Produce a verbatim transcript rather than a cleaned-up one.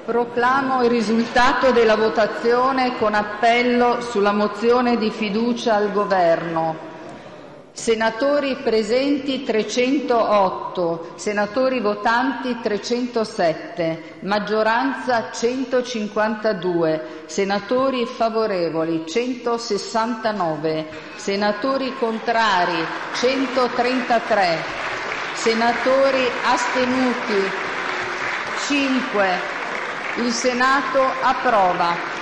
Proclamo il risultato della votazione con appello sulla mozione di fiducia al Governo. Senatori presenti trecentootto, senatori votanti trecentosette, maggioranza centocinquantadue, senatori favorevoli centosessantanove, senatori contrari centotrentatré, senatori astenuti cinque. Il Senato approva.